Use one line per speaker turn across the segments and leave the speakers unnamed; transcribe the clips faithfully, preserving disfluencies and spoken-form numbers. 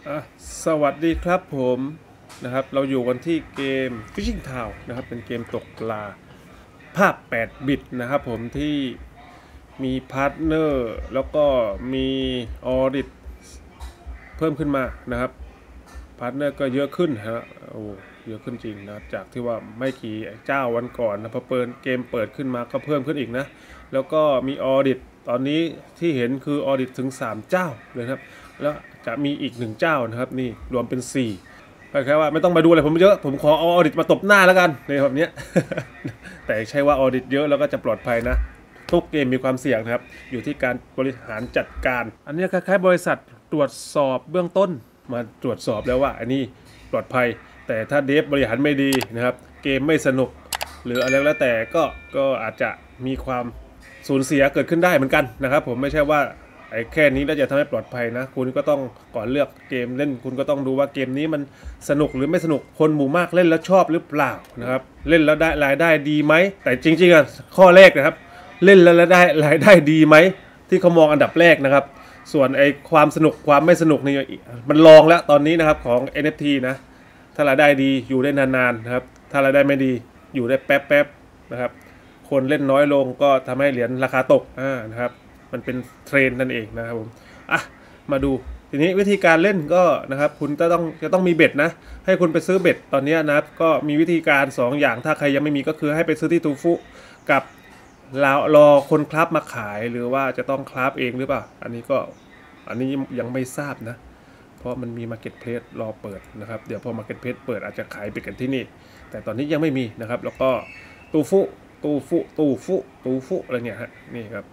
อ่ะสวัสดีครับผมนะครับเราอยู่กันที่เกม Fishing Town นะครับเป็นเกมตกปลาภาพแปดบิตนะครับผมที่มีพาร์ทเนอร์แล้วก็มีออดิตเพิ่มขึ้นมานะครับพาร์ทเนอร์ก็เยอะขึ้นฮะโอ้เยอะขึ้นจริงนะครับจากที่ว่าไม่กี่เจ้าวันก่อนนะพอเปิดเกมเปิดขึ้นมาก็เพิ่มขึ้นอีกนะแล้วก็มีออดิตตอนนี้ที่เห็นคือออดิตถึงสามเจ้าเลยครับแล้วจะมีอีกหนึ่งเจ้านะครับนี่รวมเป็นสี่แค่ว่าไม่ต้องมาดูอะไรผมเยอะผมขอเอาออดิตมาตบหน้าแล้วกันในแบบนี้ แต่ใช่ว่าออดิตเยอะแล้วก็จะปลอดภัยนะทุกเกมมีความเสี่ยงนะครับอยู่ที่การบริหารจัดการอันนี้คล้ายๆบริษัทตรวจสอบเบื้องต้นมาตรวจสอบแล้วว่าอันนี้ปลอดภัยแต่ถ้าเดฟบริหารไม่ดีนะครับเกมไม่สนุกหรืออะไรแล้วแต่ก็ก็อาจจะมีความสูญเสียเกิดขึ้นได้เหมือนกันนะครับผมไม่ใช่ว่าไอ้แค่นี้แล้วจะทำให้ปลอดภัยนะคุณก็ต้องก่อนเลือกเกมเล่นคุณก็ต้องดูว่าเกมนี้มันสนุกหรือไม่สนุกคนหมู่มากเล่นแล้วชอบหรือเปล่านะครับเล่นแล้วได้รายได้ดีไหมแต่จริงๆอ่ะข้อแรกนะครับเล่นแล้วได้รายได้ดีไหมที่เขามองอันดับแรกนะครับส่วนไอ้ความสนุกความไม่สนุกนี่มันลองแล้วตอนนี้นะครับของ เอ็น เอฟ ที นะถ้ารายได้ดีอยู่ได้นานๆนะครับถ้ารายได้ไม่ดีอยู่ได้แป๊บๆนะครับคนเล่นน้อยลงก็ทำให้เหรียญราคาตกอ่านะครับมันเป็นเทรนนั่นเองนะครับผมอ่ะมาดูทีนี้วิธีการเล่นก็นะครับคุณจะต้องจะต้องมีเบ็ดนะให้คุณไปซื้อเบ็ดตอนนี้นะครับก็มีวิธีการสองอย่างถ้าใครยังไม่มีก็คือให้ไปซื้อที่ทูฟุกับรอรอคนคราฟมาขายหรือว่าจะต้องคราฟเองหรือเปล่าอันนี้ก็อันนี้ยังไม่ทราบนะเพราะมันมี Marketplace รอเปิดนะครับเดี๋ยวพอ Marketplace เปิดอาจจะขายไปกันที่นี่แต่ตอนนี้ยังไม่มีนะครับแล้วก็ตูฟุตูฟุตูฟุตูฟุอะไรเนี่ยฮะนี่ครับ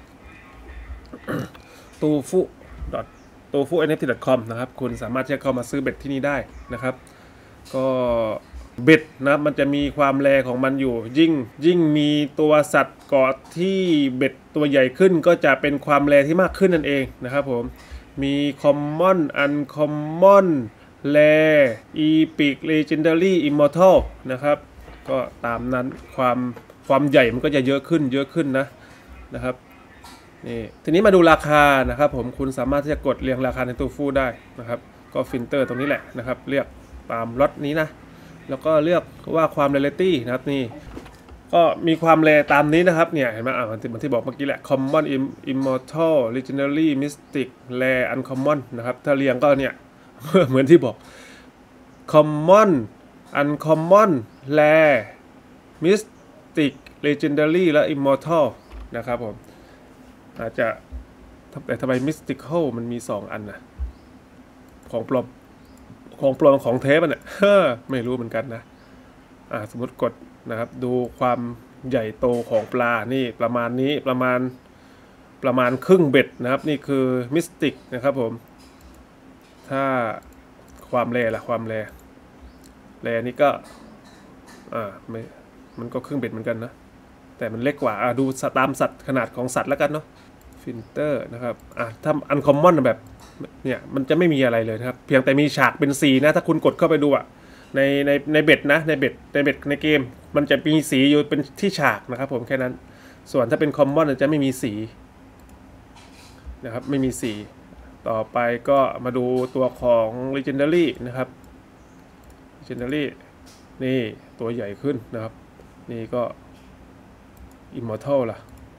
ตูฟุดอทตูฟุ เอ็น เอฟ ที ดอท คอม นะครับคุณสามารถที่จะเข้ามาซื้อเบ็ดที่นี่ได้นะครับก็เบ็ดนะมันจะมีความแรงของมันอยู่ยิ่งยิ่งมีตัวสัตว์เกาะที่เบ็ดตัวใหญ่ขึ้นก็จะเป็นความแรงที่มากขึ้นนั่นเองนะครับผมมีคอมมอนอันคอมมอนแรอีพิกเลเจนดารี่อิมมอร์ทัลนะครับก็ตามนั้นความความใหญ่มันก็จะเยอะขึ้นเยอะขึ้นนะนะครับนี่ทีนี้มาดูราคานะครับผมคุณสามารถที่จะกดเรียงราคาในตู้ฟูได้นะครับก็ฟิลเตอร์ตรงนี้แหละนะครับเลือกตามล็อตนี้นะแล้วก็เลือกว่าความเรเลตี้นะครับนี่ก็มีความแรตามนี้นะครับเนี่ยเห็นไหมอ่ามันที่บอกเมื่อกี้แหละ common immortal legendary mystic rare uncommon นะครับถ้าเรียงก็เนี่ย เหมือนที่บอก common uncommon rare mystic legendary และ immortal นะครับผมอาจจะแต่ทำไม mystical มันมีสองอันนะของปลอมของปลอมของเทปเนี่ยไม่รู้เหมือนกันนะอ่าสมมติกดนะครับดูความใหญ่โตของปลานี่ประมาณนี้ประมาณประมาณครึ่งเบ็ดนะครับนี่คือมิสติกนะครับผมถ้าความแรล่ะความแรแรนี่ก็อ่าไม่มันก็ครึ่งเบ็ดเหมือนกันนะแต่มันเล็กกว่าอ่าดูตามสัตว์ขนาดของสัตว์แล้วกันเนาะฟิลเตอร์นะครับอ่ะถ้าอันคอมมอนแบบเนี่ยมันจะไม่มีอะไรเลยนะครับเพียงแต่มีฉากเป็นสีนะถ้าคุณกดเข้าไปดูอะในในในเบ็ดนะในเบ็ดในเบ็ดในเกมมันจะมีสีอยู่เป็นที่ฉากนะครับผมแค่นั้นส่วนถ้าเป็นคอมมอนจะไม่มีสีนะครับไม่มีสีต่อไปก็มาดูตัวของ Legendary นะครับ Legendary นี่ตัวใหญ่ขึ้นนะครับนี่ก็ Immortal ล่ะ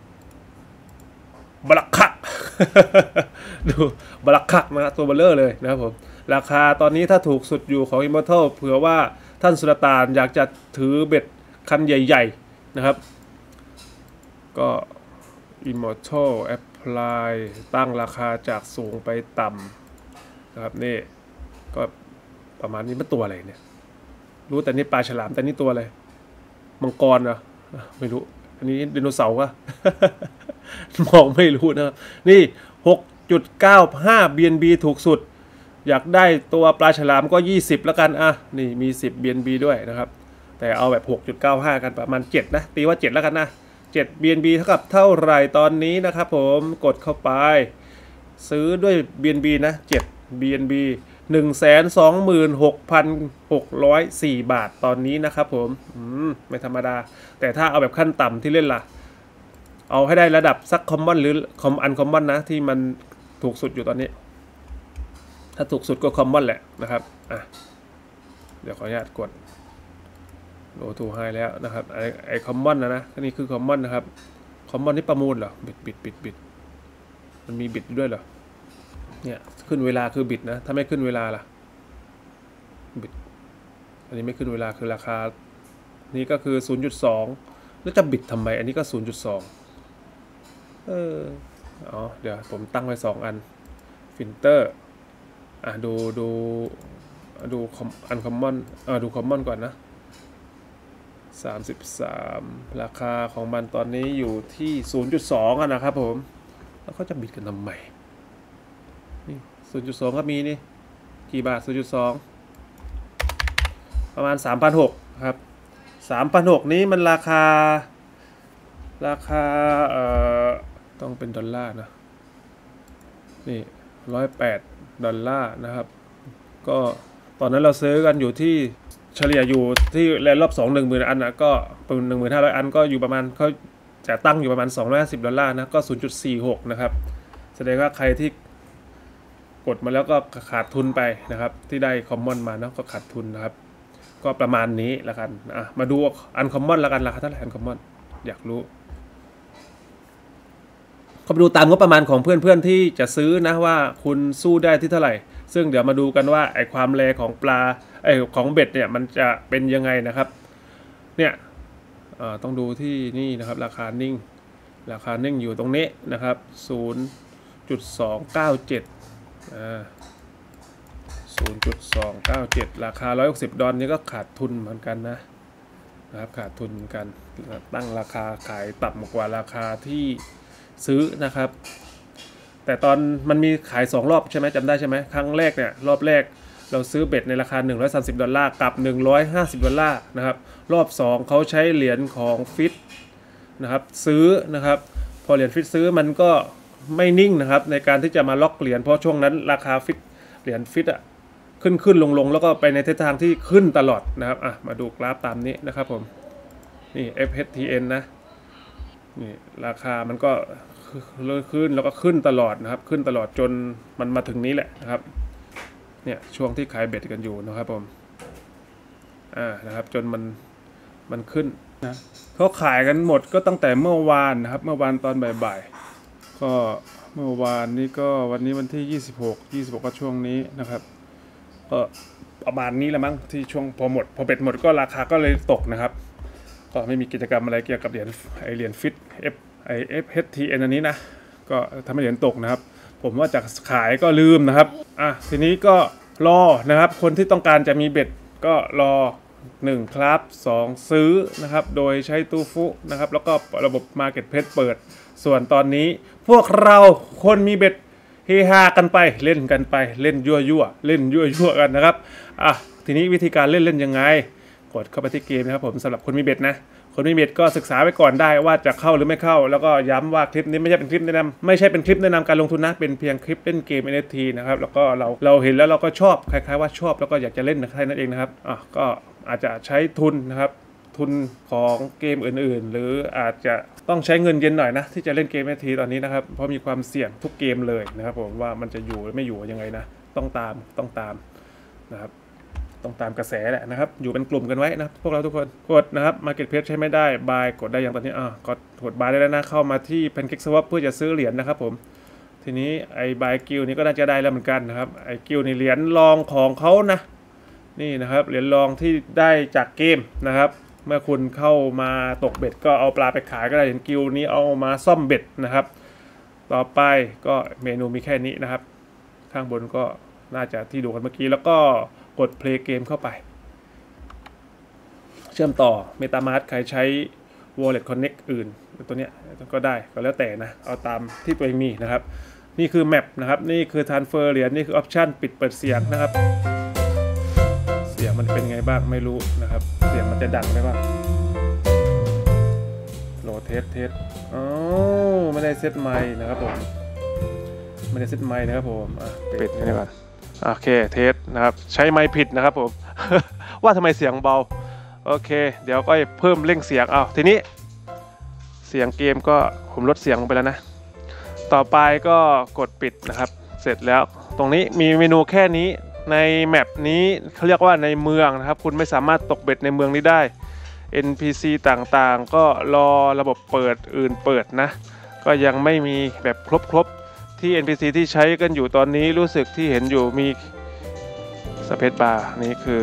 บลักคัก ดูบลักคักนะตัวเบลเลอร์เลยนะครับผมราคาตอนนี้ถ้าถูกสุดอยู่ของ Immortal เผื่อว่าท่านสุลต่านอยากจะถือเบ็ดคันใหญ่ๆนะครับก็ Immortal Apply ตั้งราคาจากสูงไปต่ำนะครับนี่ก็ประมาณนี้มันตัวอะไรเนี่ยรู้แต่นี่ปลาฉลามแต่นี่ตัวอะไรมังกรเหรอไม่รู้อันนี้ไดโนเสาร์อะมองไม่รู้นะครับนี่ หกจุดเก้าห้า บี เอ็น บี ถูกสุดอยากได้ตัวปลาฉลามก็ยี่สิบแล้วกันอ่ะนี่มีสิบ บี เอ็น บี ด้วยนะครับแต่เอาแบบ หกจุดเก้าห้า กันประมาณเจ็ดนะตีว่าเจ็ดแล้วกันนะเจ็ด บี เอ็น บี เท่ากับเท่าไหร่ตอนนี้นะครับผมกดเข้าไปซื้อด้วย บี เอ็น บี นะเจ็ด บี เอ็น บี หนึ่งแสนสองหมื่นหกพันหกร้อยสี่ บาทตอนนี้นะครับผมอืมไม่ธรรมดาแต่ถ้าเอาแบบขั้นต่ำที่เล่นล่ะเอาให้ได้ระดับสักคอมมอนหรือคอมอันคอมมอนนะที่มันถูกสุดอยู่ตอนนี้ถ้าถูกสุดก็คอมมอนแหละนะครับอ่ะเดี๋ยวขออนุญาตกดโลทูไฮแล้วนะครับไอไอคอมมอนนะนะนี่คือคอมมอนนะครับคอมมอนนี่ประมูลเหรอบิดบิดบิดบิดมันมีบิดด้วยเหรอเนี่ยขึ้นเวลาคือบิดนะถ้าไม่ขึ้นเวลาล่ะบิดอันนี้ไม่ขึ้นเวลาคือราคานี่ก็คือ ศูนย์จุดสอง แล้วจะบิดทำไมอันนี้ก็ ศูนย์จุดสอง เอออ๋อเดี๋ยวผมตั้งไว้สองอันฟิลเตอร์อ่ะดูดูดูอันคอมมอนอ่าดูคอมมอนก่อนนะสามสิบสามราคาของมันตอนนี้อยู่ที่ ศูนย์จุดสอง อ่ะนะครับผมแล้วเขาจะบิดกันทำไมนี่ ศูนย์จุดสอง ก็มีนี่กี่บาท ศูนย์จุดสอง ประมาณ สามพันหกร้อย ครับ สามพันหกร้อย นี้มันราคาราคาเอ่อต้องเป็นดอลลาร์นะนี่หนึ่งร้อยแปดดอลลาร์นะครับก็ตอนนั้นเราซื้อกันอยู่ที่เฉลี่ยอยู่ที่แลนรอบสอง หนึ่งหมื่น อันนะก็เป็น หนึ่งพันห้าร้อย อันก็อยู่ประมาณเขาจะตั้งอยู่ประมาณสองร้อยห้าสิบดอลลาร์นะก็ ศูนย์จุดสี่หก นะครับแสดงว่าใครที่กดมาแล้วก็ขาดทุนไปนะครับที่ได้คอมมอนมานะก็ขาดทุนนะครับก็ประมาณนี้ละกันอ่ะมาดูอันคอมมอนละกันราคาเท่าไหร่อันคอมมอนอยากรู้ก็ไปดูตามงบประมาณของเพื่อนๆที่จะซื้อนะว่าคุณสู้ได้ที่เท่าไหร่ซึ่งเดี๋ยวมาดูกันว่าไอความแรงของปลาไอของเบ็ดเนี่ยมันจะเป็นยังไงนะครับเนี่ยต้องดูที่นี่นะครับราคานิ่งราคานิ่งอยู่ตรงนี้นะครับ ศูนย์จุดสองเก้าเจ็ด อ่า ศูนย์จุดสองเก้าเจ็ด ราคาหนึ่งร้อยหกสิบดอลนี่ก็ขาดทุนเหมือนกันนะนะครับขาดทุนเหมือนกันตั้งราคาขายต่ำกว่าราคาที่ซื้อนะครับแต่ตอนมันมีขายสองรอบใช่ไหมจำได้ใช่ไหมครั้งแรกเนี่ยรอบแรกเราซื้อเบ็ดในราคาหนึ่งร้อยสามสิบดอลลาร์กับหนึ่งร้อยห้าสิบดอลลาร์นะครับรอบสองเขาใช้เหรียญของฟิตนะครับซื้อนะครับพอเหรียญฟิตซื้อมันก็ไม่นิ่งนะครับในการที่จะมาล็อกเหรียญเพราะช่วงนั้นราคาฟิตเหรียญฟิตอะขึ้นขึ้นลงลงแล้วก็ไปในทิศทางที่ขึ้นตลอดนะครับอ่ะมาดูกราฟตามนี้นะครับผมนี่ เอฟ เอช ที เอ็น นะนี่ราคามันก็เลื่อนขึ้นแล้วก็ขึ้นตลอดนะครับขึ้นตลอดจนมันมาถึงนี้แหละนะครับเนี่ยช่วงที่ขายเบ็ดกันอยู่นะครับผมอ่านะครับจนมันมันขึ้นนะเขาขายกันหมดก็ตั้งแต่เมื่อวานนะครับเมื่อวานตอนบ่ายๆก็เมื่อวานนี้ก็วันนี้วันที่ยี่สิบหก ยี่สิบหกก็ช่วงนี้นะครับก็ประมาณนี้แหละมั้งที่ช่วงพอหมดพอเบ็ดหมดก็ราคาก็เลยตกนะครับก็ไม่มีกิจกรรมอะไรเกี่ยวกับเหรียญไอเหรียญฟิต F ไอ เอฟ เอช ที เอ็น อันนี้นะก็ทำให้เหรียญตกนะครับผมว่าจะขายก็ลืมนะครับอ่ะทีนี้ก็รอนะครับคนที่ต้องการจะมีเบ็ดก็รอหนึ่งครับสองซื้อนะครับโดยใช้ตู้ฟุนะครับแล้วก็ระบบ Marketplace เปิดส่วนตอนนี้พวกเราคนมีเบ็ดเฮฮากันไปเล่นกันไปเล่นยั่วยั่วเล่นยั่วยั่วกันนะครับอ่ะทีนี้วิธีการเล่นเล่นยังไงกดเข้าไปที่เกมนะครับผมสำหรับคนมีเบ็ดนะคนมีเบ็ดก็ศึกษาไว้ก่อนได้ว่าจะเข้าหรือไม่เข้าแล้วก็ย้ำว่าคลิปนี้ไม่ใช่เป็นคลิปแนะนำไม่ใช่เป็นคลิปแนะนำการลงทุนนะเป็นเพียงคลิปเล่นเกม เอ็น เอฟ ที นะครับแล้วก็เราเราเห็นแล้วเราก็ชอบคล้ายๆว่าชอบแล้วก็อยากจะเล่นแค่นั้นเองนะครับอ่ะก็อาจจะใช้ทุนนะครับทุนของเกมอื่นๆหรืออาจจะต้องใช้เงินเย็นหน่อยนะที่จะเล่นเกม เอ็น เอฟ ที ตอนนี้นะครับเพราะมีความเสี่ยงทุกเกมเลยนะครับผมว่ามันจะอยู่หรือไม่อยู่ยังไงนะต้องตามต้องตามนะครับต้องตามกระแสแหละนะครับอยู่เป็นกลุ่มกันไว้นะพวกเราทุกคนกดนะครับ Marketplace ใช้ไม่ได้ Buy กดได้อย่างตอนนี้อ่ะกดกด Buy ได้แล้วนะเข้ามาที่ PancakeSwap เพื่อจะซื้อเหรียญนะครับผมทีนี้ไอ้ Buy Guild นี้ก็น่าจะได้แล้วเหมือนกันนะครับไอ้ Guild นี่เหรียญรองของเขานะนี่นะครับเหรียญรองที่ได้จากเกมนะครับเมื่อคุณเข้ามาตกเบ็ดก็เอาปลาไปขายก็ได้เหรียญ Guild นี้เอามาซ่อมเบ็ดนะครับต่อไปก็เมนูมีแค่นี้นะครับข้างบนก็น่าจะที่ดูกันเมื่อกี้แล้วก็กด play เกมเข้าไปเชื่อมต่อ MetaMask ใครใช้ Wallet Connect อื่นตัวเนี้ยก็ได้ก็แล้วแต่นะเอาตามที่ตัวเองมีนะครับนี่คือ Map นะครับนี่คือ Transfer เหรียญนี่คือ Option ปิดเปิดเสียงนะครับเสียงมันเป็นไงบ้างไม่รู้นะครับเสียงมันจะดังไหมบ้างโหลดเทสเทสอ๋อไม่ได้เซตไมค์นะครับผมไม่ได้เซตไมค์นะครับผมอ่ะปิดนี่ก่อนโอเคเทสนะครับใช้ไมค์ผิดนะครับผม ว่าทำไมเสียงเบาโอเคเดี๋ยวก็เพิ่มเร่งเสียงเอาทีนี้เสียงเกมก็ผมลดเสียงลงไปแล้วนะต่อไปก็กดปิดนะครับเสร็จแล้วตรงนี้มีเมนูแค่นี้ในแมปนี้เขาเรียกว่าในเมืองนะครับคุณไม่สามารถตกเบ็ดในเมืองนี้ได้ เอ็น พี ซี ต่างๆก็รอระบบเปิดอื่นเปิดนะก็ยังไม่มีแบบครบๆที่ เอ็น พี ซี ที่ใช้กันอยู่ตอนนี้รู้สึกที่เห็นอยู่มีสเปซบาร์นี่คือ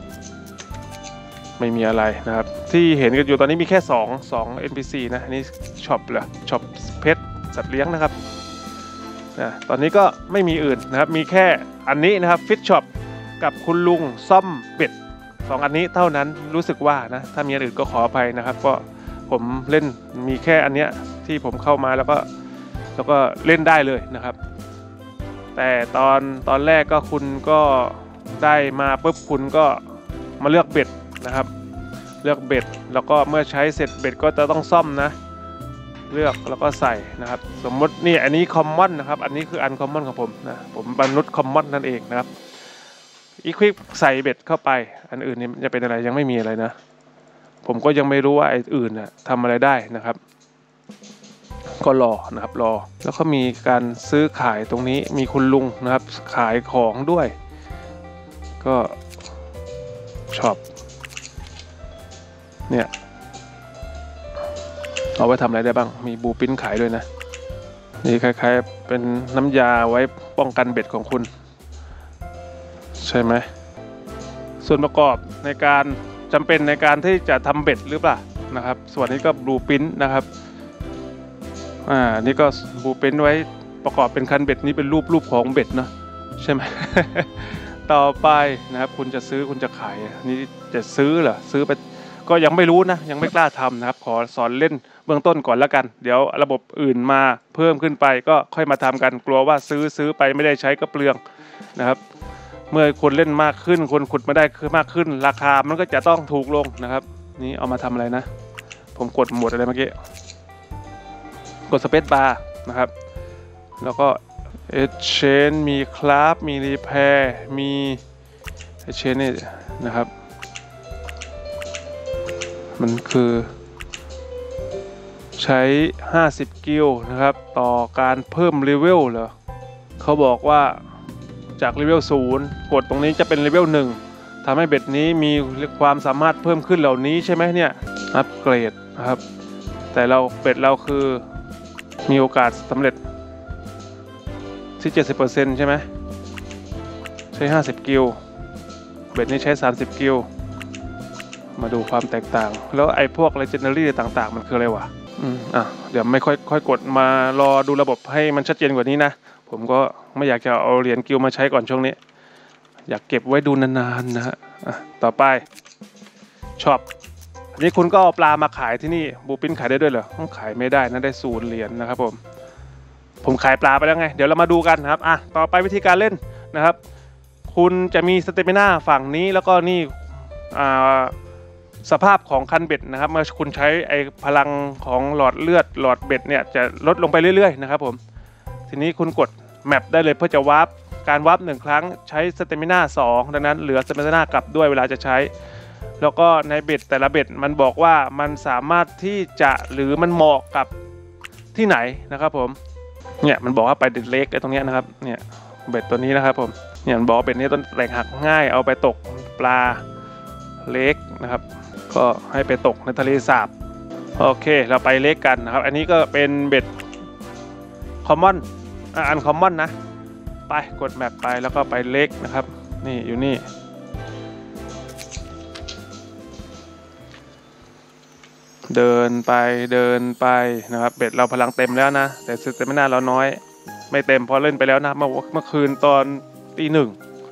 ไม่มีอะไรนะครับที่เห็นกันอยู่ตอนนี้มีแค่สองสอง เอ็น พี ซี นะนี่ช็อปเหรอช็อปเพชรสัตว์เลี้ยงนะครับนะตอนนี้ก็ไม่มีอื่นนะครับมีแค่อันนี้นะครับฟิชช็อปกับคุณลุงซ่อมเบ็ดสองอันนี้เท่านั้นรู้สึกว่านะถ้ามีอันอื่นก็ขออภัยนะครับก็ผมเล่นมีแค่อันเนี้ยที่ผมเข้ามาแล้วก็แล้วก็เล่นได้เลยนะครับแต่ตอนตอนแรกก็คุณก็ได้มาปุ๊บคุณก็มาเลือกเบ็ดนะครับเลือกเบ็ดแล้วก็เมื่อใช้เสร็จเบ็ดก็จะต้องซ่อมนะเลือกแล้วก็ใส่นะครับสมมตินี่อันนี้คอมมอนนะครับอันนี้คืออันคอมมอนของผมนะผมมนุษย์คอมมอนนั่นเองนะครับอีควิปใส่เบ็ดเข้าไปอันอื่นนี่จะเป็นอะไรยังไม่มีอะไรนะผมก็ยังไม่รู้ว่าไอ้อื่นน่ะทำอะไรได้นะครับก็รอนะครับรอแล้วก็มีการซื้อขายตรงนี้มีคุณลุงนะครับขายของด้วยก็ช็อปเนี่ยเอาไว้ทำอะไรได้บ้างมีบูปิ้นขายด้วยนะนี่คล้ายๆเป็นน้ำยาไว้ป้องกันเบ็ดของคุณใช่ไหมส่วนประกอบในการจำเป็นในการที่จะทำเบ็ดหรือเปล่านะครับส่วนนี้ก็บูปิ้นนะครับอ่านี่ก็บูปิ้นไว้ประกอบเป็นคันเบ็ดนี้เป็นรูปรูปของเบ็ดเนาะใช่ไหม ต่อไปนะครับคุณจะซื้อคุณจะขายนี่จะซื้อเหรอซื้อไปก็ยังไม่รู้นะยังไม่กล้าทำนะครับขอสอนเล่นเบื้องต้นก่อนแล้วกันเดี๋ยวระบบอื่นมาเพิ่มขึ้นไปก็ค่อยมาทำกันกลัวว่าซื้อซื้อไปไม่ได้ใช้ก็เปลืองนะครับเมื่อคนเล่นมากขึ้นคนขุดมาได้คือมากขึ้นราคามันก็จะต้องถูกลงนะครับนี่เอามาทำอะไรนะผมกดหมดอะไรเมื่อกี้กดสเปซบาร์นะครับแล้วก็เอชเชนมีคราฟมีรีแพร์มีเอชเชนนี่นะครับมันคือใช้ห้าสิบกิลนะครับต่อการเพิ่มเลเวลเหรอเขาบอกว่าจากเลเวลศูนย์กดตรงนี้จะเป็นเลเวลหนึ่งทำให้เบ็ดนี้มีความสามารถเพิ่มขึ้นเหล่านี้ใช่ไหมเนี่ยอัปเกรดนะครับแต่เราเบ็ดเราคือมีโอกาสสำเร็จที่ เจ็ดสิบเปอร์เซ็นต์ ใช่ไหมใช้ห้าสิบกิลเบ็ดนี้ใช้สามสิบกิลมาดูความแตกต่างแล้วไอ้พวก Legendary ต่างๆมันคืออะไรวะอืมอ่ะเดี๋ยวไม่ค่อยค่อยกดมารอดูระบบให้มันชัดเจนกว่านี้นะผมก็ไม่อยากจะเอาเหรียญกิลมาใช้ก่อนช่วงนี้อยากเก็บไว้ดูนานๆนะฮะอ่ะต่อไปช็อปอันนี้คุณก็เอาปลามาขายที่นี่บูปิ้นขายได้ด้วยเหรอต้องขายไม่ได้นะได้ศูนย์เหรียญนะครับผมผมขายปลาไปแล้วไงเดี๋ยวเรามาดูกันนะครับอ่ะต่อไปวิธีการเล่นนะครับคุณจะมีสเตมิน่าฝั่งนี้แล้วก็นี่อ่าสภาพของคันเบ็ดนะครับเมื่อคุณใช้ไอพลังของหลอดเลือดหลอดเบ็ดเนี่ยจะลดลงไปเรื่อยๆนะครับผมทีนี้คุณกดแมปได้เลยเพื่อจะวาร์ปการวาร์ปหนึ่งครั้งใช้สเตมิน่าสองดังนั้นเหลือสเตมิน่ากลับด้วยเวลาจะใช้แล้วก็ในเบ็ดแต่ละเบ็ดมันบอกว่ามันสามารถที่จะหรือมันเหมาะกับที่ไหนนะครับผมเนี่ยมันบอกว่าไปเด็ดเล็กไอ้ตรงนี้นะครับเนี่ยเบ็ดตัวนี้นะครับผมเนี่ยมันบอกเบ็ดนี้ต้นแหล่งหักง่ายเอาไปตกปลาเล็กนะครับก็ให้ไปตกในทะเลสาบโอเคเราไปเล็กกันนะครับอันนี้ก็เป็นเบ็ดคอมมอนอันคอมมอนนะไปกดแมปไปแล้วก็ไปเล็กนะครับนี่อยู่นี่เดินไปเดินไปนะครับเบ็ดเราพลังเต็มแล้วนะแต่สเตมิน่าเราน้อยไม่เต็มพอเล่นไปแล้วนะเมื่อเมื่อคืนตอนตีหนึ่ง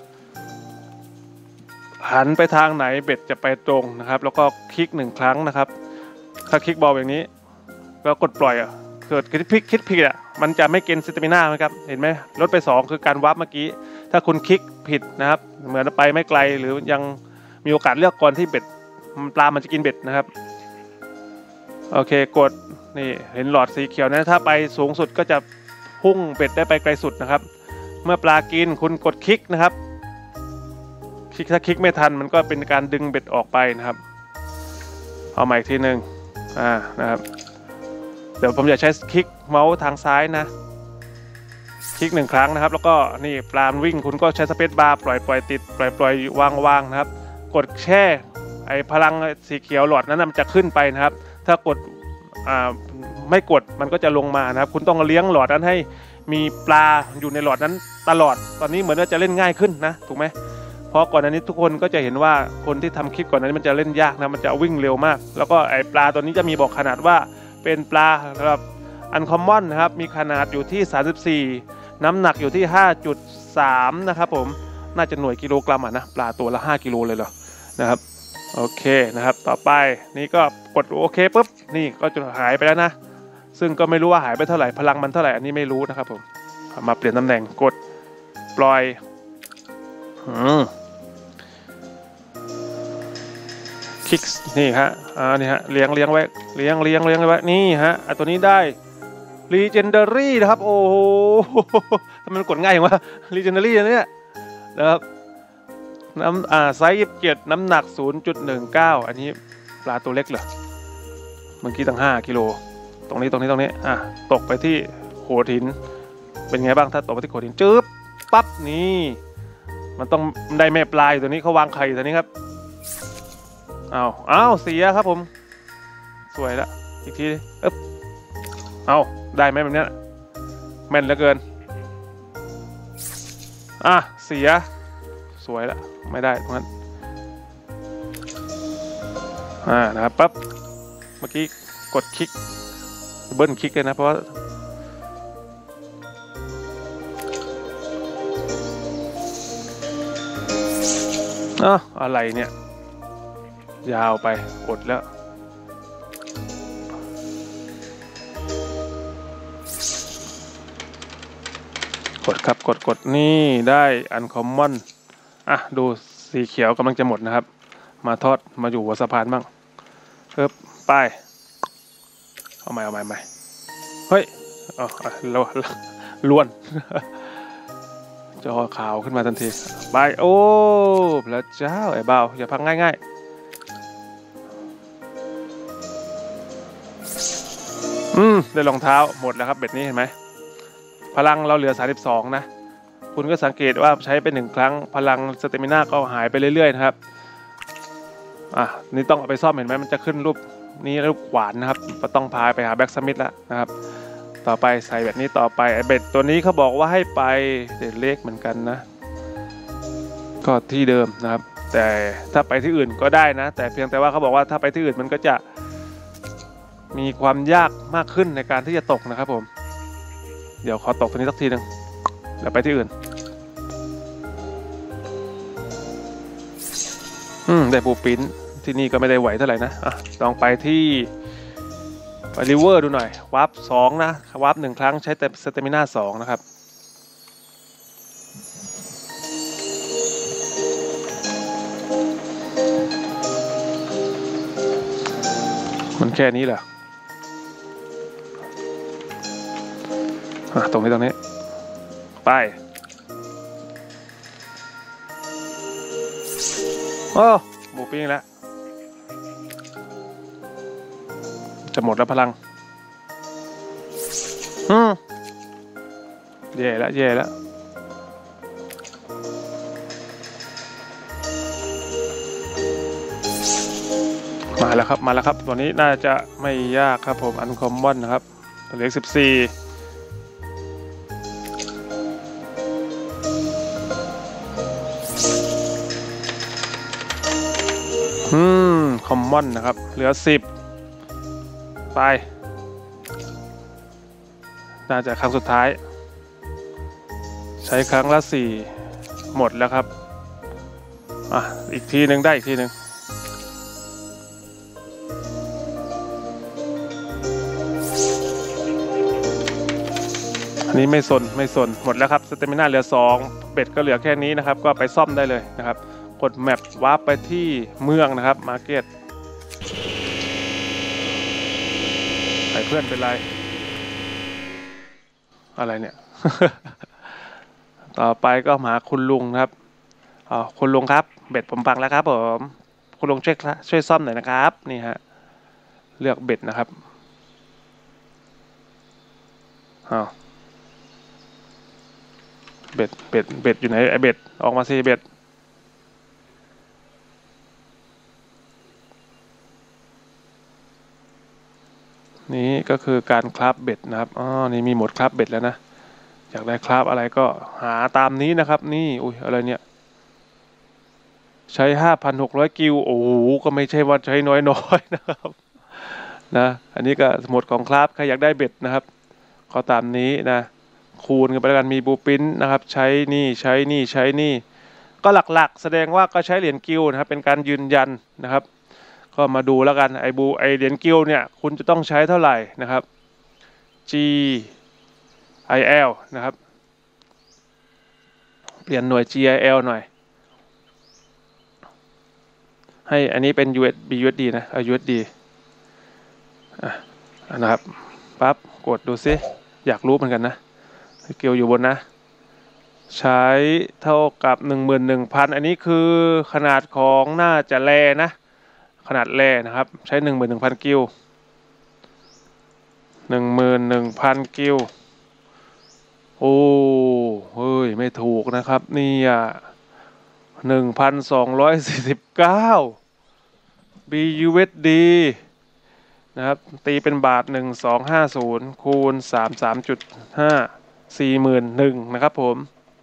หันไปทางไหนเบ็ดจะไปตรงนะครับแล้วก็คลิกหนึ่งครั้งนะครับถ้าคลิกบอลอย่างนี้แล้วกดปล่อยอ่ะเกิดคลิกพลิกคลิกผิดอ่ะมันจะไม่เกณฑ์สเตมิน่านะครับเห็นไหมลดไปสองคือการวาร์ปเมื่อกี้ถ้าคุณคลิกผิดนะครับเหมือนไปไม่ไกลหรือยังมีโอกาสเลือกก่อนที่เบ็ดปลามันจะกินเบ็ดนะครับโอเคกดนี่เห็นหลอดสีเขียวนะถ้าไปสูงสุดก็จะพุ่งเบ็ดได้ไปไกลสุดนะครับเมื่อปลากินคุณกดคลิกนะครับคลิกถ้าคลิกไม่ทันมันก็เป็นการดึงเบ็ดออกไปนะครับเอาใหม่อีกทีหนึ่งอ่านะครับเดี๋ยวผมจะใช้คลิกเมาส์ทางซ้ายนะคลิกหนึ่งครั้งนะครับแล้วก็นี่ปลาวิ่งคุณก็ใช้สเปซบาร์ปล่อยปล่อยติดปล่อยปล่อยวางวางนะครับกดแช่ไอพลังสีเขียวหลอดนั้นมันจะขึ้นไปนะครับถ้ากดอ่าไม่กดมันก็จะลงมานะครับคุณต้องเลี้ยงหลอดนั้นให้มีปลาอยู่ในหลอดนั้นตลอดตอนนี้เหมือนว่าจะเล่นง่ายขึ้นนะถูกไหมเพราะก่อนหน้านี้ทุกคนก็จะเห็นว่าคนที่ทำคลิปก่อนหน้านี้มันจะเล่นยากนะมันจะวิ่งเร็วมากแล้วก็ไอปลาตัวนี้จะมีบอกขนาดว่าเป็นปลาสำหรับอันคอมมอนนะครับมีขนาดอยู่ที่สามสิบสี่น้ำหนักอยู่ที่ ห้าจุดสาม นะครับผมน่าจะหน่วยกิโลกรัมอ่ะนะปลาตัวละห้ากิโลเลยเหรอนะครับโอเคนะครับต่อไปนี่ก็กดโอเคปุ๊บนี่ก็จะหายไปแล้วนะซึ่งก็ไม่รู้ว่าหายไปเท่าไหร่พลังมันเท่าไหร่อันนี้ไม่รู้นะครับผมมาเปลี่ยนตำแหน่งกดปล่อยอืมคลิกนี่ฮะอ่านี่ฮะเลี้ยงเลี้ยงไว้เลี้ยงเลี้ยงเลี้ยงไว้นี่ฮะตัวนี้ได้Legendary นะครับโอ้โหทำไมมันกดง่ายอย่างวะ Legendary เนี่ยนะครับน้ำอ่าไซส์ยี่สิบเจ็ดน้ำหนัก ศูนย์จุดหนึ่งเก้า อันนี้ปลาตัวเล็กเหรอเมื่อกี้ตั้งห้ากิโลตรงนี้ตรงนี้ตรงนี้อ่ะตกไปที่โขดหินเป็นไงบ้างถ้าตกไปที่โขดหินจึ๊บปั๊บนี่มันต้องได้แม่ปลาตัวนี้เขาวางไข่ตัวนี้ครับอ้าวอ้าวเสียครับผมสวยละอีกทีเอ๊บเอาได้ไหมแบบนี้แม่นเหลือเกินอ่ะเสียสวยละไม่ได้เพราะงั้นอ่านะครับปั๊บเมื่อกี้กดคลิกเบิ้ลคลิกเลยนะเพราะว่าอ่ะอะไรเนี่ยยาวไปอดแล้วกดครับกดกดนี่ได้อันคอมมอนอ่ะดูสีเขียวกำลังจะหมดนะครับมาทอดมาอยู่หัวสะพานบ้างเอ๊บไปเอาใหม่เอาใหม่ใหม่เฮ้ยอ๋อล้วนล้วนจอขาวขึ้นมาทันทีไปโอ้พระเจ้าไอ้เบาอย่าพังง่ายๆอืมได้รองเท้าหมดแล้วครับเบ็ดนี้เห็นไหมพลังเราเหลือสามสิบสองนะคุณก็สังเกตว่าใช้ไปหนึ่งครั้งพลังสเตมิน่าก็หายไปเรื่อยๆนะครับอ่ะนี่ต้องเอาไปซ่อมเห็นไหมมันจะขึ้นรูปนี้รูปขวานนะครับก็ต้องพาไปหาแบ็กสมิธแล้วนะครับต่อไปใส่แบบนี้ต่อไปไอเบ็ดตัวนี้เขาบอกว่าให้ไปเด็ดเล็กเหมือนกันนะก็ที่เดิมนะครับแต่ถ้าไปที่อื่นก็ได้นะแต่เพียงแต่ว่าเขาบอกว่าถ้าไปที่อื่นมันก็จะมีความยากมากขึ้นในการที่จะตกนะครับผมเดี๋ยวขอตกตัวนี้สักทีหนึ่งแล้วไปที่อื่นอืมได้ปูปิ้นที่นี่ก็ไม่ได้ไหวเท่าไหร่นะอ่ะลองไปที่ไปริเวอร์ดูหน่อยวาร์ปสองนะวาร์ปหนึ่งครั้งใช้แต่สเตมิน่าสองนะครับมันแค่นี้เหรออ่ะตรงนี้ตรงนี้ไปโอ้บูปิ้งแล้วจะหมดแล้วพลังอืมแย่แล้วแย่แล้วมาแล้วครับมาแล้วครับตัวนี้น่าจะไม่ยากครับผมอันคอมมอนนะครับเหลือสิบสี่อืมคอมมอนนะครับเหลือสิบไปน่าจะครั้งสุดท้ายใช้ครั้งละสี่หมดแล้วครับอ่ะอีกทีหนึ่งได้อีกทีหนึ่งอันนี้ไม่สนไม่สนหมดแล้วครับสเตมิน่าเหลือสองเบ็ดก็เหลือแค่นี้นะครับก็ไปซ่อมได้เลยนะครับกดแมปวาร์ปไปที่เมืองนะครับมาร์เก็ตใส่เพื่อนเป็นไรอะไรเนี่ย ต่อไปก็หาคุณลุงครับอ๋อคุณลุงครับเบ็ดผมพังแล้วครับผมคุณลุงช่วยช่วยซ่อมหน่อยนะครับนี่ฮะเลือกเบ็ดนะครับอ้าวเบ็ดเบ็ดเบ็ดอยู่ไหนไอเบ็ดออกมาสิเบ็ดนี้ก็คือการคราฟเบ็ดนะครับอ๋อนี่มีโหมดคราฟเบ็ดแล้วนะอยากได้คราฟอะไรก็หาตามนี้นะครับนี่อุ้ยอะไรเนี่ยใช้ ห้าพันหกร้อย กิลโอ้โหก็ไม่ใช่ว่าใช้น้อยๆนะครับนะอันนี้ก็โหมดของคราฟใครอยากได้เบ็ดนะครับก็ตามนี้นะคูณกันไปแล้วกันมีบูปินนะครับใช้นี่ใช้นี่ใช้นี่ก็หลักๆแสดงว่าก็ใช้เหรียญกิลนะครับเป็นการยืนยันนะครับก็มาดูแล้วกันไอบูไอเหรียญกิลเนี่ยคุณจะต้องใช้เท่าไหร่นะครับ G I L นะครับเปลี่ยนหน่วย G I L หน่อยให้อันนี้เป็น ยู เอส บี ยู เอส ดี นะเอา ยู เอส ดี อ่ะนะครับปั๊บกดดูซิอยากรู้เหมือนกันนะเกลอยู่บนนะใช้เท่ากับหนึ่งหมื่นหนึ่งพันอันนี้คือขนาดของน่าจะแลนะขนาดแลนะครับใช้หนึ่งหมื่นหนึ่งพันกิลหนึ่งหมื่นหนึ่งพันกิลโอ้เฮ้ยไม่ถูกนะครับนี่อ่ะหนึ่งพันสองร้อยสี่สิบเก้า บี ยู เอส ดี นะครับตีเป็นบาทหนึ่งสองห้าศูนย์คูณสามสามจุดห้าสี่หมื่นหนึ่งนะครับผม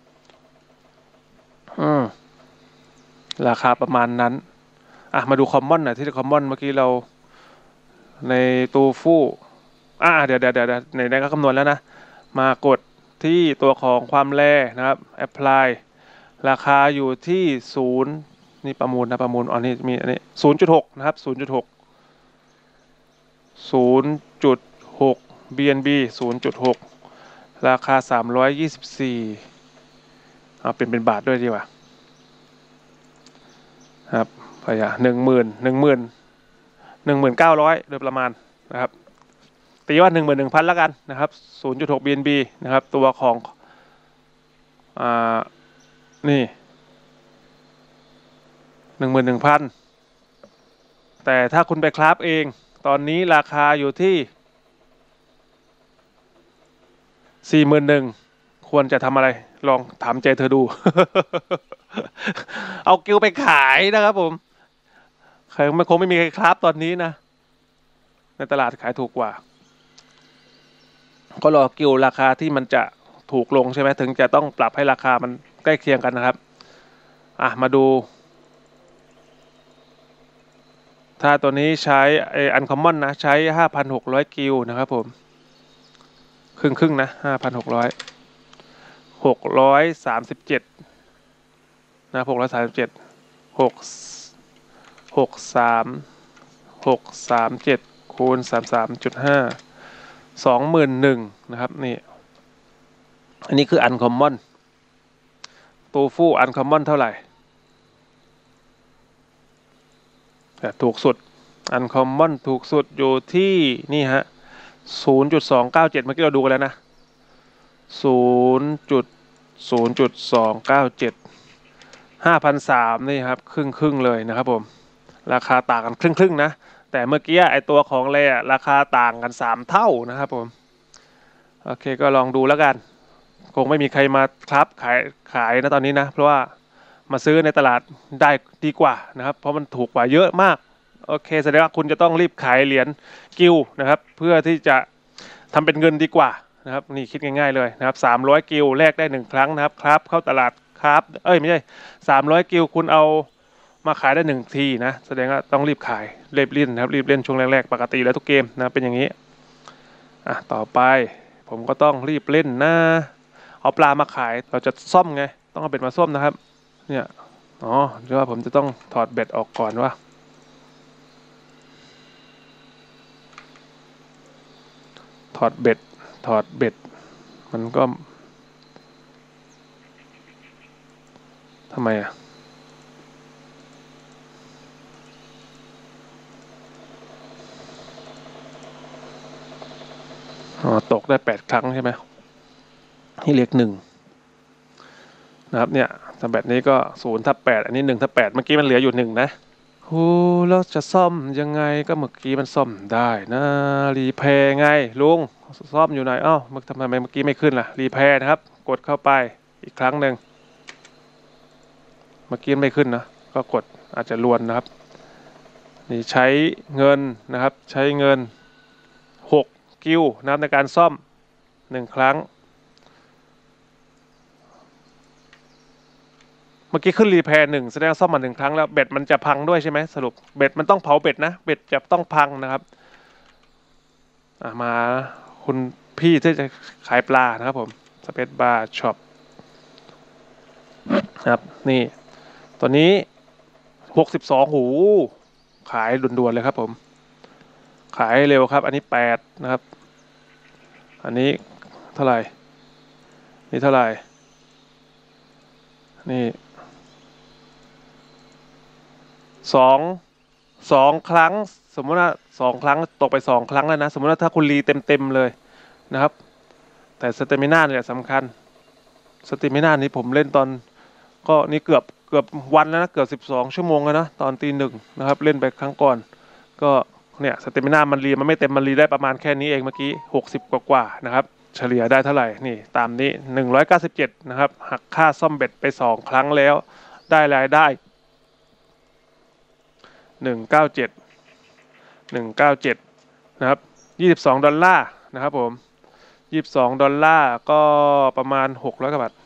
อืมราคาประมาณนั้นอ่ะมาดูคอมมอนหน่อยที่คอมมอนเมื่อกี้เราในตูฟู่อ่ะเดี๋ยวเดี๋ยวเดี๋ยวในในก็คำนวณแล้วนะมากดที่ตัวของความแร่นะครับ apply ราคาอยู่ที่ศูนย์นี่ประมูลนะประมูลอ๋อนี่มีอันนี้ศูนย์จุดหกนะครับศูนย์จุดหกศูนย์จุดหก บี เอ็น บี ศูนย์จุดหกราคาสามร้อยยี่สิบสี่เอาเป็นเป็นบาทด้วยดีกว่าครับพยาหนึ่งหมื่นหนึ่งหมื่นหนึ่งหมื่นเก้าร้อยโดยประมาณนะครับตีว่าหนึ่งหมื่นหนึ่งพันแล้วกันนะครับศูนย์จุดหก บี เอ็น บี นะครับตัวของอ่านี่หนึ่งหมื่นหนึ่งพันแต่ถ้าคุณไปคราฟเองตอนนี้ราคาอยู่ที่สี่หมื่นหนึ่งควรจะทำอะไรลองถามใจเธอดู เอากิลไปขายนะครับผมใครไม่คงไม่มีใครคราฟตอนนี้นะในตลาดขายถูกกว่าก็รอกิลราคาที่มันจะถูกลงใช่ไหมถึงจะต้องปรับให้ราคามันใกล้เคียงกันนะครับอ่ะมาดูถ้าตัวนี้ใช้ไออันคอมมอนนะใช้ห้าพันหกร้อยกิลนะครับผมครึ่งครึ่งนะห้าพันหกร้อยหกร้อยสามสิบเจ็ดนะหกร้อยสามสิบเจ็ดหกหกสามหกสามเจ็ดคูณสามสามจุดห้าสองหมื่นหนึ่งนะครับนี่อันนี้คืออันคอมมอนตูฟู่อันคอมมอนเท่าไหร่แต่ถูกสุดอันคอมมอนถูกสุดอยู่ที่นี่ฮะศูนย์จุดสองเก้าเจ็ดเมื่อกี้เราดูกันแล้วนะศูนย์จุดศูนย์จุดสองเก้าเจ็ดห้าพันสามนี่ครับครึ่งครึ่งเลยนะครับผมราคาต่างกันครึ่งครึ่งนะแต่เมื่อกี้ไอตัวของแร่ราคาต่างกันสามเท่านะครับผมโอเคก็ลองดูแล้วกันคงไม่มีใครมาครับขายขายนะตอนนี้นะเพราะว่ามาซื้อในตลาดได้ดีกว่านะครับเพราะมันถูกกว่าเยอะมากโอเคแสดงว่าคุณจะต้องรีบขายเหรียญกิลนะครับเพื่อที่จะทำเป็นเงินดีกว่านะครับนี่คิดง่ายๆเลยนะครับสามร้อยกิลแลกได้หนึ่งครั้งนะครับครับเข้าตลาดครับเอ้ยไม่ใช่สามร้อยกิลคุณเอามาขายได้หนึ่งทีนะแสดงว่าต้องรีบขายรีบเล่นนะครับรีบเล่นช่วงแรกๆปกติแล้วทุกเกมนะเป็นอย่างนี้อ่ะต่อไปผมก็ต้องรีบเล่นนะเอาปลามาขายเราจะซ่อมไงต้องเอาเบ็ดมาซ่อมนะครับเนี่ยอ๋อเดี๋ยวว่าผมจะต้องถอดเบ็ดออกก่อนว่าถอดเบ็ดถอดเบ็ดมันก็ทำไมอ่ะอ๋อตกได้แปดครั้งใช่ไหมนี่เลขหนึ่งนะครับเนี่ยแต่แบบนี้ก็ศูนย์ทับแปดอันนี้หนึ่งทับแปดเมื่อกี้มันเหลืออยู่หนึ่งนะโอ้แล้วจะซ่อมยังไงก็เมื่อกี้มันซ่อมได้นะรีแพร์ไงลุงซ่อมอยู่ไหนอ้าวทำไมเมื่อกี้ไม่ขึ้นล่ะรีแพร์นะครับกดเข้าไปอีกครั้งหนึ่งเมื่อกี้ไม่ขึ้นนะก็กดอาจจะลวนนะครับนี่ใช้เงินนะครับใช้เงินหกกิลนะครับในการซ่อมหนึ่งครั้งเมื่อกี้ขึ้นรีแพร์หนึ่งแสดงซ่อมมาหนึ่งครั้งแล้วเบ็ดมันจะพังด้วยใช่ไหมสรุปเบ็ดมันต้องเผาเบ็ดนะเบ็ดจะต้องพังนะครับมาคุณพี่ที่จะขายปลานะครับผมสเปซบาร์ช็อปครับนี่ตัวนี้หกสิบสองหูขายด่วนๆเลยครับผมขายเร็วครับอันนี้แปดนะครับอันนี้เท่าไหร่นี่เท่าไหร่นี่สองสองครั้งสมมติว่าสองครั้งตกไปสองครั้งแล้วนะสมมติว่าถ้าคุณรีเต็มๆเลยนะครับแต่สเตมิน่าเนี่ยสำคัญสเตมิน่านี้ผมเล่นตอนก็นี่เกือบเกือบวันแล้วนะเกือบสิบสองชั่วโมงแล้วนะตอนตีหนึ่งนะครับเล่นไปครั้งก่อนก็เนี่ยสเตมิน่ามันรีมันไม่เต็มมันรีได้ประมาณแค่นี้เองเมื่อกี้หกสิบกว่าๆนะครับเฉลี่ยได้เท่าไหร่นี่ตามนี้หนึ่งร้อยเก้าสิบเจ็ดนะครับหักค่าซ่อมเบ็ดไปสองครั้งแล้วได้รายได้หนึ่งเก้าเจ็ดหนึ่งเก้าเจ็ดนะครับยี่สิบสองดอลลาร์นะครับผมยี่สิบสองดอลลาร์ก็ประมาณหกร้อยกว่าบาท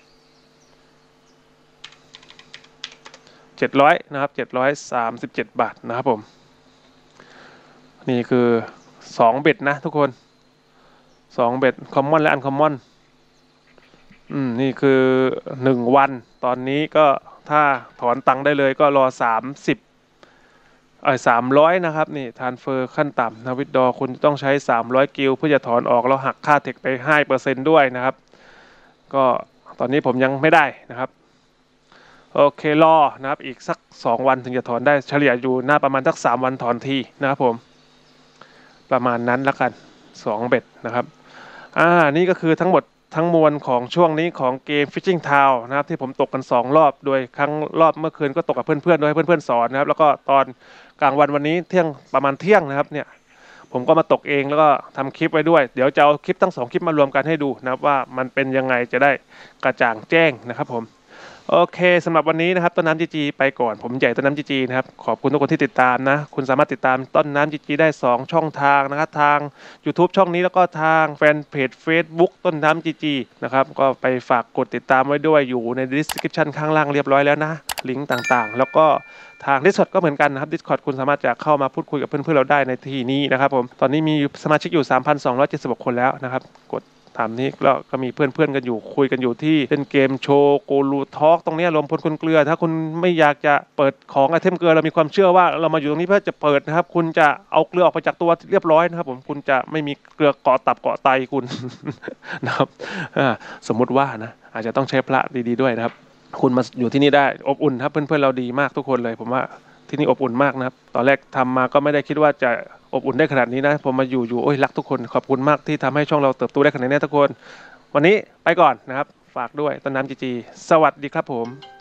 เจ็ดร้อยนะครับเจ็ดร้อยสามสิบเจ็ดบาทนะครับผมนี่คือสองเบ็ดนะทุกคนสองเบ็ดคอมมอนและอันคอมมอนอืมนี่คือหนึ่งวันตอนนี้ก็ถ้าถอนตังค์ได้เลยก็รอสามสิบเออสามร้อยนะครับนี่ทรานสเฟอร์ขั้นต่ำนะวิดดอคุณต้องใช้สามร้อยกิลเพื่อจะถอนออกแล้วหักค่าเทคไป ห้าเปอร์เซ็นต์ ด้วยนะครับก็ตอนนี้ผมยังไม่ได้นะครับโอเครอนะครับอีกสักสองวันถึงจะถอนได้เฉลี่ยอยู่หน้าประมาณสักสามวันถอนทีนะครับผมประมาณนั้นละกันสองเบ็ดนะครับอ่านี่ก็คือทั้งหมดทั้งมวลของช่วงนี้ของเกม Fishing Town นะครับที่ผมตกกันสองรอบโดยครั้งรอบเมื่อคืนก็ตกกับเพื่อนๆโดยเพื่อนๆสอนนะครับแล้วก็ตอนกลางวันวันนี้เที่ยงประมาณเที่ยงนะครับเนี่ยผมก็มาตกเองแล้วก็ทำคลิปไว้ด้วยเดี๋ยวจะเอาคลิปทั้งสองคลิปมารวมกันให้ดูนะครับว่ามันเป็นยังไงจะได้กระจ่างแจ้งนะครับผมโอเคสำหรับวันนี้นะครับต้นน้ำจีจีไปก่อนผมใหญ่ต้นน้ำจีจีนะครับขอบคุณทุกคนที่ติดตามนะคุณสามารถติดตามต้นน้ำจีจีได้สองช่องทางนะครับทาง YouTube ช่องนี้แล้วก็ทางแฟนเพจ Facebook ต้นน้ำจีจีนะครับก็ไปฝากกดติดตามไว้ด้วยอยู่ใน description ข้างล่างเรียบร้อยแล้วนะลิงก์ต่างๆแล้วก็ทาง Discord ก็เหมือนกันนะครับ Discord คุณสามารถจะเข้ามาพูดคุยกับเพื่อนๆเราได้ในที่นี้นะครับผมตอนนี้มีสมาชิกอยู่ สามพันสองร้อยเจ็ดสิบหก คนแล้วนะครับกดถามนี้แล้วก็มีเพื่อนๆกันอยู่คุยกันอยู่ที่เป็นเกมโชว์โกลูทอล์กตรงนี้รวมพลคนเกลือถ้าคุณไม่อยากจะเปิดของไอเทมเกลือเรามีความเชื่อว่าเรามาอยู่ตรงนี้เพื่อจะเปิดนะครับคุณจะเอาเกลือออกไปจากตัวเรียบร้อยนะครับผมคุณจะไม่มีเกลือเกาะตับเกาะไตคุณ นะครับสมมุติว่านะอาจจะต้องใช้พระดีๆด้วยนะครับคุณมาอยู่ที่นี่ได้อบอุ่นครับเพื่อนๆเราดีมากทุกคนเลยผมว่าที่นี่อบอุ่นมากนะครับตอนแรกทำมาก็ไม่ได้คิดว่าจะอบอุ่นได้ขนาดนี้นะผมมาอยู่อยู่โอ้ยรักทุกคนขอบคุณมากที่ทำให้ช่องเราเติบโตได้ขนาดนี้ทุกคนวันนี้ไปก่อนนะครับฝากด้วยต้นน้ำจีจีสวัสดีครับผม